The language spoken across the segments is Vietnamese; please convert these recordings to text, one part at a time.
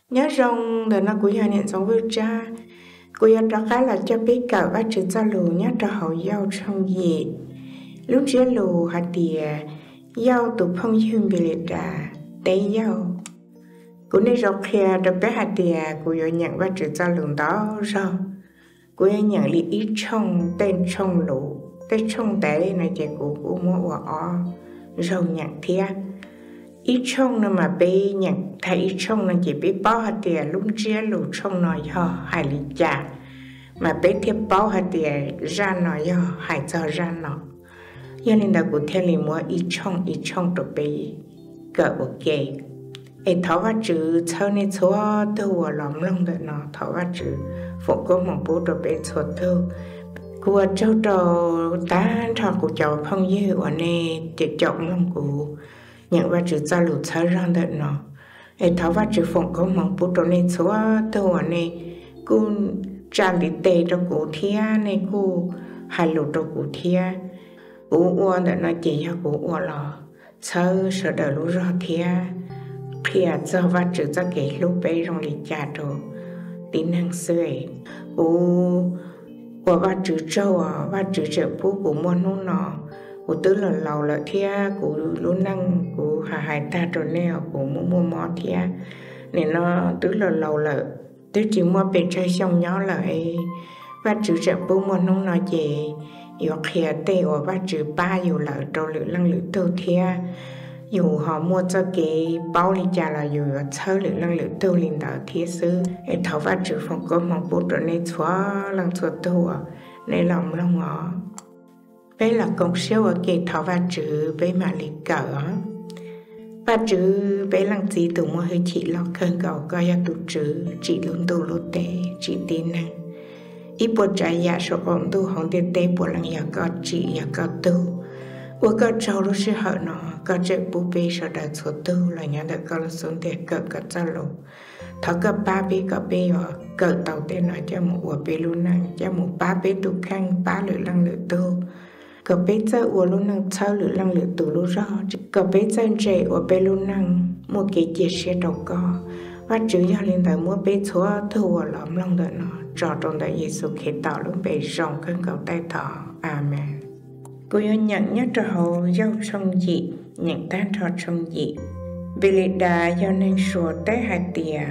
nhớ rong để nó cũng nhà nhận giống với cha cũng nhà đó khá là cho biết cả và chữ cho lù nhớ cho hậu giàu trong gì lúc trước lù hạt địa giàu tụ phong dương bị liệt ra đấy giàu cũng đi rọc kia được bé hạt địa cũng nhà nhận và chữ cho lù đó rồi cũng nhà nhận lý ít trong tên trong lù tên trong đấy này chỉ cũng mua ở rồi nhận thiệt ít trong nó mà bé nhận thấy ít trong nó chỉ bé bao hạt tiền lúc chia lù trong nó cho hai lý trả mà bé tiếp bao hạt tiền ra nó cho hai cho ra nó cho nên là cụ thể là mua ít trong được bé cỡ ok ấy tháo vắt chữ sau này xóa tôi làm lông được nó tháo vắt chữ phụ có một bố được bé xóa tôi cụ cháu trò ta thọ cụ cháu không dễ ở này để chọn lông cụ nhận vào chữ ra lụt sai ra được nó ấy tháo vào chữ phụng có mong bút đồ nên số tôi này cô trang lý tệ cho cụ thia này cô hai lụt cho cụ thia cụ uo được nó chỉ cho cụ uo là sơ sợ đời lũ rõ thia thia cho vào chữ ra cái lúc bé trong lý trả đồ tín năng sưởi cụ uo vào chữ trâu vào chữ trợ phú của môn nô nọ cụ tứ là lầu là thia cụ luôn năng cụ hài ta rồi nè cụ mua mò thia nên nó tứ là lầu là tứ chỉ mua bề chơi xong nhỏ lại và chữ trợ bố mua nông nói gì yêu khía tê và chữ ba yêu là trâu lửa lăng lửa tô thia dù họ mua cho cái bao li trà là dù sơ lửa lăng lửa tô liền đỡ thia sư ấy thảo và chữ phòng có mong bố rồi nên xóa lăng xóa tô nên lòng lòng ngõ bé là công siêu ở kỳ thọ và chữ bé mà lịch cỡ và chữ bé lăng gì tụ mua hơi chị lo cơn cầu coi ra tụ chữ chị luôn tụ lô tê chị tin năng ít bộ trái dạ số con tụ hồng tê tê bộ lăng dạ có chị dạ có tụ của có trâu lúc sẽ hở nó có chạy bố bê sở đại số tụ là nhà đã có là xuống tê cỡ cỡ cho lộ thọ có ba bê có bê ở cỡ tàu tê nói cho một của bê luôn năng cho một ba bê tụ khăn ba lửa lăng lửa tụ có bé chơi uo luôn năng sau lửa lăng lửa tủ luôn rõ có bé chơi trẻ uo bé luôn năng một cái chia sẻ đầu co và chữ do lên tới mua bé chúa thua lắm lòng đợi nó trò trong đại Giêsu khi tạo luôn bé rộng cơn cầu tay thọ amen cô yêu nhận nhất cho hậu dâu trong dị nhận tan trò trong dị vì lệ đà do nên sủa tới hai tìa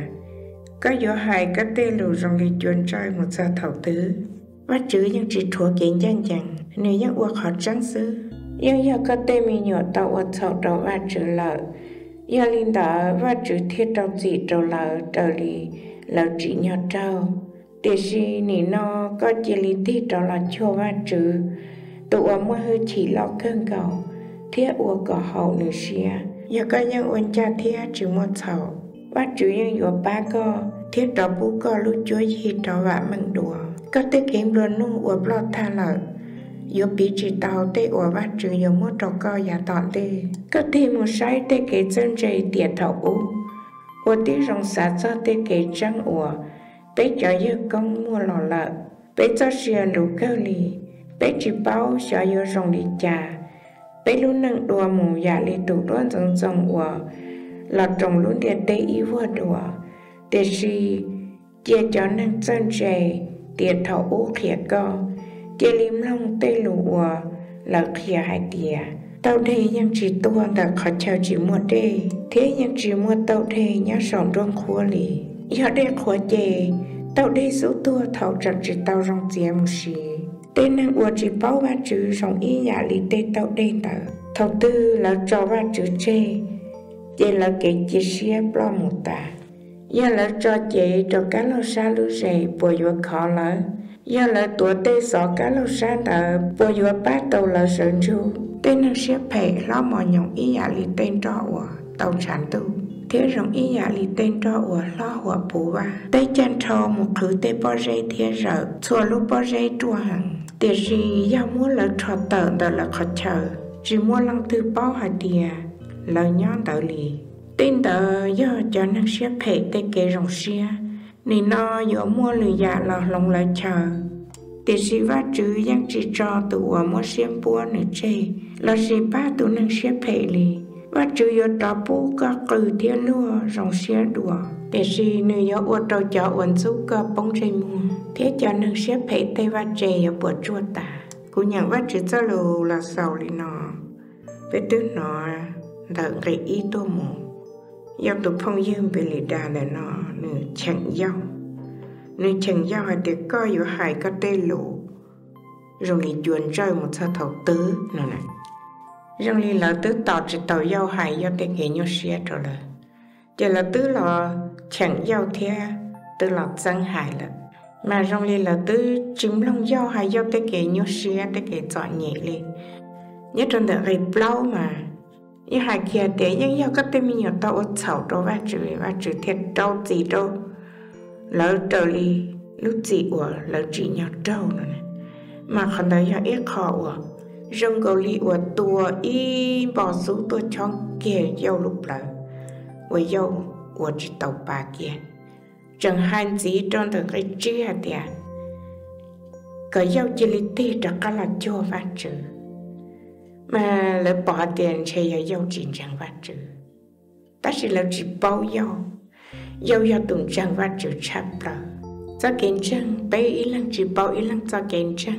có dỗ hai có tê lù trong đi chuyên trai một giờ thảo tứ và chữ những chỉ thua kiện dân chẳng nếu những uất họ trắng xứ nhưng giờ có tên mình nhỏ tàu uất sầu đầu và chữ lợi giờ linh đó và chữ thiết đầu gì đầu lợi đầu lì lợi chỉ nhỏ trâu để gì nỉ nó có chỉ lý thiết đầu là cho và chữ tụ ở mua hơi chỉ lọ cơn cầu thiết uất có hậu nữ xia giờ có những uẩn cha thiết chữ một sầu và chữ những uất ba co thiết đầu bú co lúc chúa gì đầu và mừng đùa có thể kiếm luôn nung uất lọt tha lợi dù bị chỉ tàu tê ở vắt trừ dù mua trò co giả tọn tê có thể một sai tê kế chân dây tiệt thảo ú ở tí rong xá cho tê kế trăng ủa bé cho dư công mua lò lợ bé cho xìa đủ cơ lì bé chỉ bao cho dư rong đi trà bé luôn nâng đùa mù giả lì tủ đoan rong rong ủa lọt trồng luôn địa tê ý vua đùa tê xì chia cho nâng chân dây tiệt thảo ú khía co chia lim long tê lụa là khía hai tìa tàu đây nhưng chỉ tuôn đã khó chào chỉ mua đê thế nhưng chỉ mua tàu đây nhá sòng rong khua lì giờ đây khua chê tàu đây số tua thầu chặt chỉ tàu rong chè một xí tên năng ua chỉ bao ba chữ rong ý nhà lì tê tàu đây tờ thầu tư là cho ba chữ chê chê là cái chia sẻ bao một ta giờ là cho chê cho cá lô sa lú rề bùa vô khó lỡ giờ là tuổi tê sọ cá lô sa tờ bùa vô bát tàu là sơn chu tên năng xếp phê lo mò nhộng ý nhà lì tên cho ua tàu sản tu thế rong ý nhà lì tên cho ua lo hùa bù ba tê chân thò một thứ tê bó rê thế rợ xua lúc bó rê chua hằng tê gì do mua là trò tờ tờ là khó chờ chỉ mua lăng tư bao hạt đìa lời nhón tờ lì tên tờ do cho năng xếp phê tê kê rong xia nên nó dỗ mua lười dạ là lòng lại chờ tê sĩ vát chữ giang chỉ cho tụ ở mua xem bua nữa chê là sĩ ba tụ năng xếp phê lì và trừ yo trò bố có cử thiên lúa rong xe đùa để gì nơi yo ô trò cho uốn số có bóng trái mùa thế cho nâng xe phải tay và chè yo bữa chua tả cú nhận và trừ cho lù là sầu đi nó với tư nó đợi cái ý tô mù yo tụ phong dương bị lì đà để nó nửa chẳng dao để coi yo hai cái tê lù rồi lì chuồn rơi một sao thầu tứ nữa này rồi lì lỡ tứ tỏ chỉ tàu dao hai yo để nghe nhau xe rồi là giờ là tứ là chẳng dao thế tứ là chân hại là mà rồi lì là tứ chim long dao hai yo để nghe nhau xe để nghe chọn nhẹ lên nhất trong đời cái plau mà như hai kia để những dao cái tên mình nhiều tàu sầu đâu và chữ thiệt đâu gì đâu lỡ trở lì lúc gì của lỡ chỉ nhau đâu nữa này mà còn thấy là ít khó của rong cầu lì của tua y bỏ số tua trong kia dâu lúc lỡ với dâu của chỉ tàu bà kia chẳng hạn gì trong thời cái chia thì cái dâu chỉ lý tì chắc là cho phát trừ mà lỡ bỏ tiền chơi dâu chỉ chẳng phát trừ ta chỉ là chỉ bao dâu tụng chẳng phát trừ chắp lỡ cho kiến chân bé ý lăng chỉ bao ý lăng cho kiến chân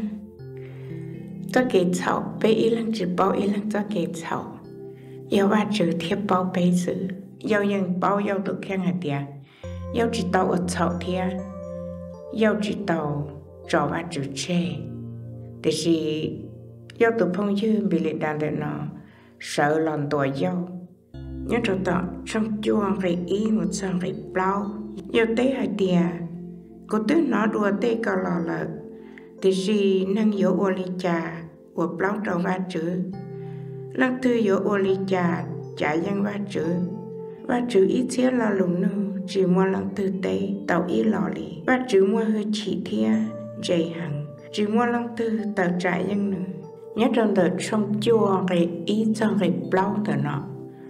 cho kiến chậu bé ý lăng chỉ bao ý lăng cho kiến chậu yêu ba chữ thiếp bao bé sự yêu nhân bao yêu tụ khen hạt tiền yêu chỉ tàu ở chậu thiê yêu chỉ tàu trò ba chữ chê để gì yêu tụ phong dư bị liệt đàn để nó sợ lòn tuổi yêu nhớ cho tao trong chuông cái ý một sang cái bao yêu tế hạt tiền cô tư nó đùa tê cao lò lợ thì gì năng yếu ô ly trà của bao trò va chữ lăng tư yếu ô ly trà trả dân va chữ ít xế là lùn nư chỉ mua lăng tư tế tàu ý lò lì va chữ mua hơi chỉ thia dày hẳn chỉ mua lăng tư tàu trả dân nư nhớ trong đời trong chua cái ý trong cái bao tờ nó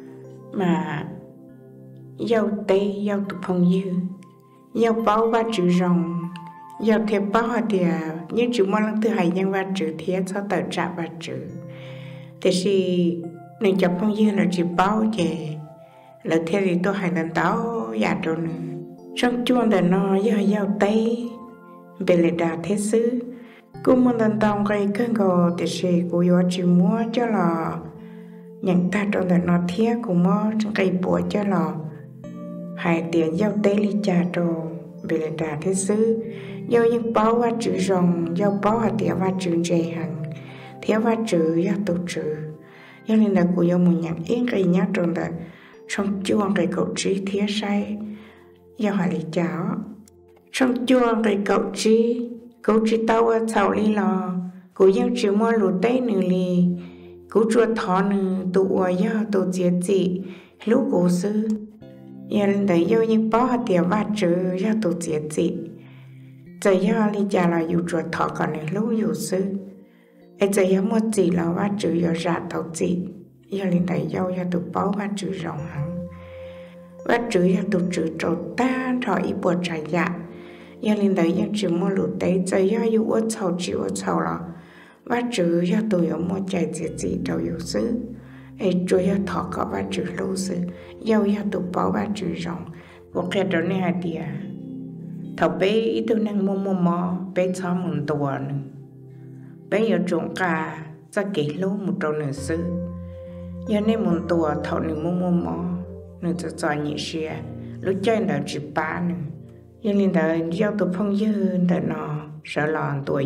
mà dâu tế dâu tụ phong dư dâu bao va chữ rồng dâu thiệp bao thì nhưng chữ mua lăng tư hay nhân va chữ thiệt sao tờ trả va chữ thì gì nên chụp phong dư là chữ bao chè là theo thì tôi hay lần táo giả rồi nữa trong chuông là nó dâu tây về lại đà thế xứ cô muốn lần tao cái cơn gò thì gì cô yêu chữ mua cho là nhận ta trong là nó thiệt cô mua trong cái bùa cho là hai tiền dâu tây ly trà đồ về lại đà thế xứ dâu những bao va chữ rồng dâu bao hạt tiền va chữ dày hẳn thiếu va chữ dâu tụ chữ cho nên là cô dâu muốn nhận yên cái nhát trong là trong chuông cái cậu trí thiết say dâu hạt ly cháo trong chuông cái cậu trí tao ở sau ly lò cô dâu chữ mua lụt tây nửa ly cô chua thọ nửa tụ ở dâu tụ diệt dị lúc cô sư giờ lên đấy yêu những bao hạt tiền va chữ do tụ diệt dị giờ do lý trả là dù chuột thọ còn này lúc dù sư ấy giờ do một gì là va chữ do ra thọ dị giờ lên đấy do tụ bao va chữ rộng hẳn va chữ do tụ chữ trâu ta trò ý bộ trái dạ giờ lên đấy do chữ mua lụt đấy giờ do dù ớt sầu là va chữ do tụ yếu mua chạy diệt dị trâu dù sư ấy chúa ya thọ có ba chữ lâu sư yêu ya tụ bảo ba chữ rong của cái đó này hả địa thọ bé ít tôi năng mò bé cho một tuổi nữa bé giờ trộn cả ra kỹ lâu một trâu nữa sư giờ này một tuổi thọ nữa mò nữa cho nhị xe lúc chơi là chỉ ba nữa giờ nên là yêu tụ phong dư là nó sợ lòn tuổi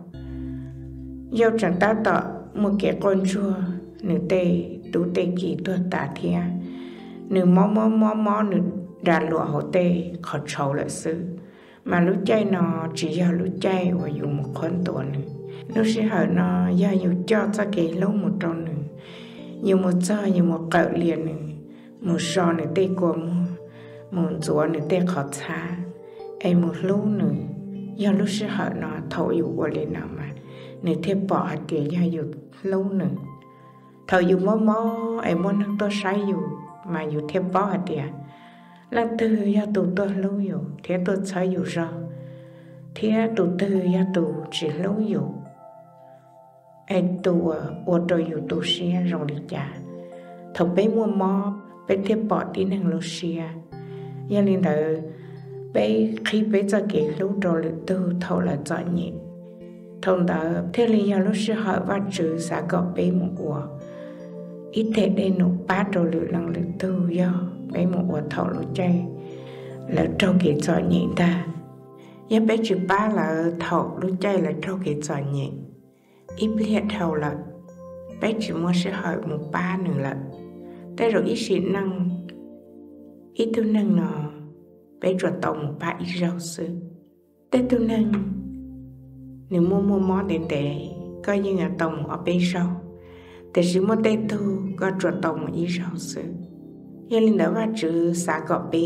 yêu chẳng ta tọ một cái con chua nửa tê tú tê kỳ tôi tả thia nửa mò nửa đàn lụa hồ tê khó trâu lại sư mà lúc chay nó chỉ do lúc chay và dùng một con tuổi nữa lúc sẽ hỏi nó do nhiều cho cái lâu một trâu nữa nhiều một cho nhiều một cậu liền nữa một sò nửa tê của một rùa nửa tê khó xa ấy một lúc nữa do lúc sẽ hỏi nó thấu dụ của lên nào mà nửa thế bỏ hạt tiền do dụ lâu nữa thầu dù mò em muốn năng tôi sai dù mà dù thêm bao hạt tiền lăng tư ya tụ tôi lâu dù thế tôi sai dù rồi thế tụ tư ya tụ chỉ lâu dù em tụ ở tôi dù tụ xe rồi đi trả thầu bé mua mò bé thiệp bỏ đi năng lô xia gia linh thờ bé khi bé cho cái lúc rồi lựa tư thầu là cho nhẹ thông đó thế là giờ lúc xưa hỏi và chữ xã gọi bé một ủa ít thế đây nụ bát rồi lựa năng lựa tư do bé một ủa thầu lỗ chay là trâu cái cho nhẹ ta giờ bé chữ ba là thầu lỗ chay là trâu cái cho nhẹ ít liệt thầu là bé chỉ muốn sẽ hỏi một ba nữa là đây rồi ít sĩ năng ít tu năng nó bé chuột tàu một ba ít rau sư đây tu năng nếu mua món để coi như là tàu một bé rau để chỉ mua đây tu có chuột tàu một ít rau sư giờ linh đã vào chữ xã gọi bé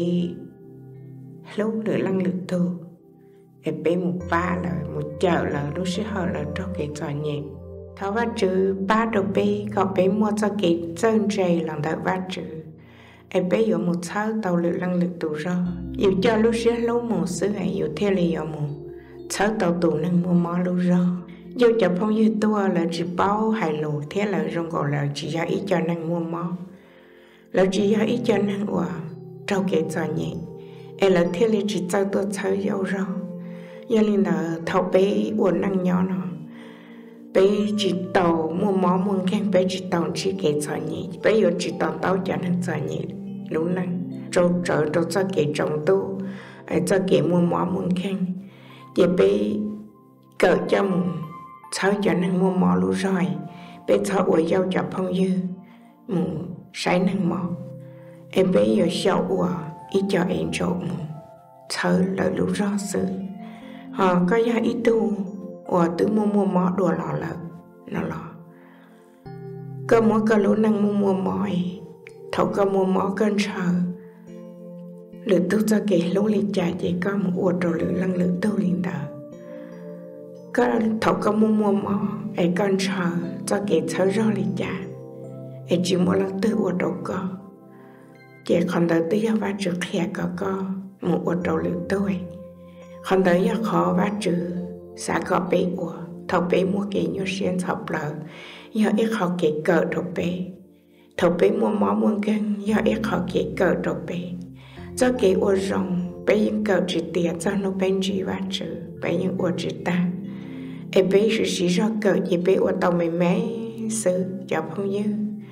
lúc nữa lăng lực tu để bé một ba là một chợ là lúc sẽ hỏi là cho cái trò nhẹ thảo vắt chữ ba đầu bé có bé mua cho cái chân dày lòng thảo vắt chữ em bé có một sáu tàu lực năng lực tù ra yêu cho lúc xưa lâu một xứ ấy yêu theo là có một sáu tàu tù năng mua mò lúc ra yêu cho phong yêu tua là chỉ bao hai lù thế là trong gọi là chỉ ra ít cho năng mua mò là chỉ ra ít cho năng của trâu cái trò nhẹ em là theo là chỉ cho tôi sáu yêu ra yêu nên là thảo bé uốn năng nhỏ nó bé chỉ tàu mua mỏ mua khen bé chỉ tàu chỉ cái trò nhẹ bé giờ chỉ tàu tàu cho nên trò nhẹ lúc này trâu trở trâu cho cái trồng tu cho cái mua mỏ mua khen giờ bé cỡ cho mình sao cho nên mua mỏ lúc rồi bé sao ở giao cho phong dư mình sai năng mỏ em bé giờ sau ở ít cho em trộn sao là lúc rõ sự họ có giá ít tu và tự mua mỏ đùa lò lợn nó lò cơ mỗi cơ lũ năng mua mỏi thầu cơ mua mỏ cơn sợ lửa tu cho kể lũ li trà chỉ có một uột rồi lửa lăng lửa tu liền tờ cơ thầu cơ mua mỏ ấy cơn sợ cho kể sợ rõ li trà ấy chỉ một lần tư uột đâu có chỉ còn tới tư và chữ khẽ có một uột rồi lửa tu còn tới khó và chữ xã có bé của thầu bé mua cái nhau xuyên học lợ do ít học cái cờ đồ bé thầu bé mua mỏ mua cân do ít học cái cờ đồ bé do cái ô rồng bé những cờ chỉ tiền cho nó bên chỉ và chữ bé những ô chỉ ta em bé chỉ do cờ gì bé ô tàu mày mấy sự cho không như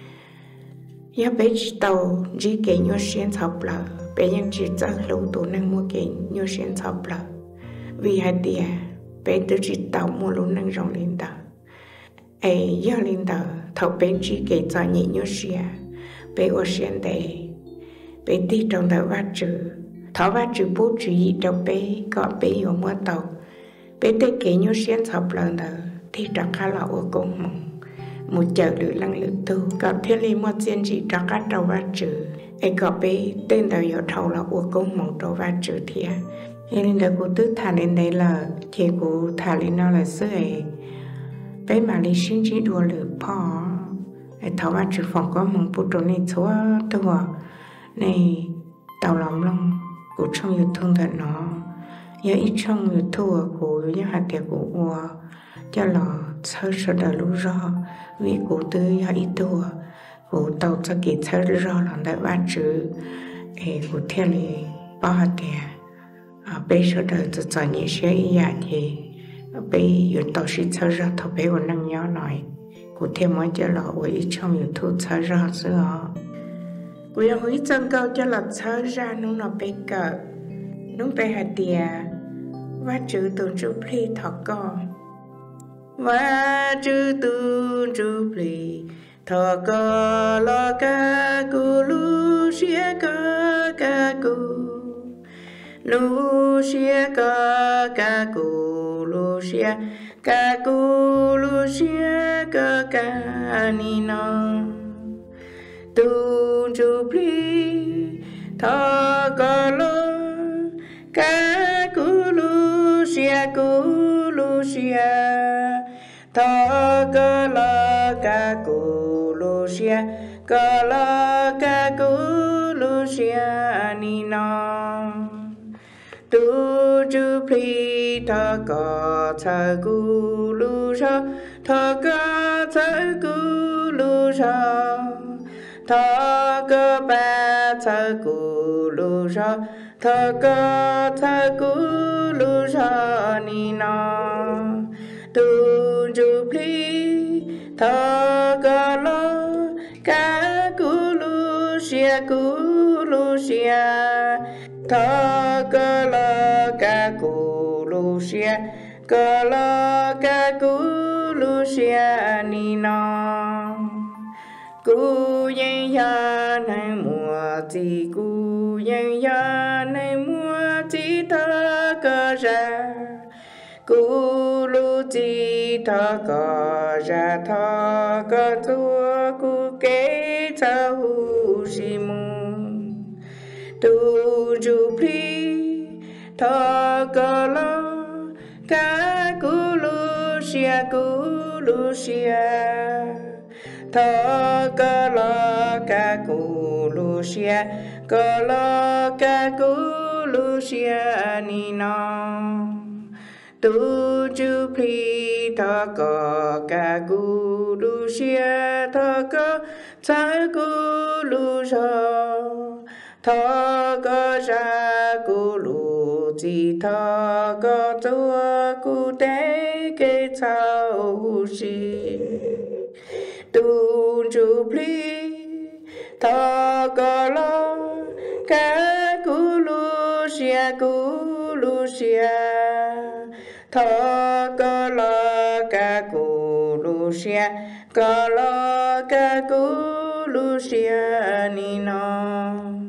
do bé chỉ tàu chỉ cái nhau xuyên học lợ bé những chỉ cho lâu tụ năng mua cái nhau xuyên học lợ vì hai tia bé tự chỉ tàu mua luôn năng rong lên tờ ấy do lên tờ thầu bé chỉ kể cho nhị nhớ xia bé ở xuyên đề bé đi trong tờ vắt chữ thảo vắt chữ bố chữ gì trong bé có bé ở mua tàu bé tê kể nhớ xuyên học lần tờ thì trong khá là ở cùng một chợ lửa lăng lửa tu có thiết lý một diện chỉ trong các tàu vắt chữ ấy có bé tên tờ ở thầu là ở cùng một tàu vắt chữ thiệt nên là cô tức thả lên đây là khi cô thả lên nó là sợi bé mà đi xin chỉ đùa lửa phò thảo ba chữ phòng có một bộ đồ này số tôi này tàu lòng long của trong yêu thương thật nó giờ ít trong yêu thương của những hạt tiền của cho là sơ sơ đời lúc rõ vì cô tư giờ ít tuổi của tàu cho kỳ sơ rõ làm đại ba chữ của thiên lý bao hạt tiền bây giờ đời tự cho những xe ý dạng thì bây giờ tao sẽ cho ra thầu bây giờ năng nhớ nói cụ thể mới cho là với trong những thu cho ra giữa cụ giờ hối chân câu cho là cho ra nó bây cỡ nó bây hạt tiền và chữ tuần chú pli thọ con và chữ tuần chú pli thọ con lo ca cụ lu xia ca cụ Lucia ca cu Lucia ca cu Lucia ca nino tu chu pli tha ca lo ca cu Lucia tha ca la ca cu Lucia ca la ca cu Lucia nino tu chu pli tha ca tha cu lu sha tha ca tha cu lu sha thọ cơ ba thọ cú lu ra thọ cơ thọ cú lu ra ni na tu ju pli thọ cơ lo ca cú lu xia thọ cơ lo ca cú lu xia cơ lo ca cú lu xia ni na cú yên ya này mùa thì cú yên ya này mùa thì ta cơ ra cú lu thì ta cơ ra ta cơ thua cú kế ta hu si mu tu ju pli ta cơ lo ca cú lu xia thọ cơ lo ca cú lu xia cơ lo ca cú lu xia ni na tu ju pli thọ cơ ca cú lu xia thọ cơ ca cú lu ra thọ cơ ra cú lu chỉ thọ cơ tua cú tế kế thao si tu ju pli thọ cơ lo ca cú lu xia thọ cơ lo ca cú lu xia cơ lo ca cú lu xia ni na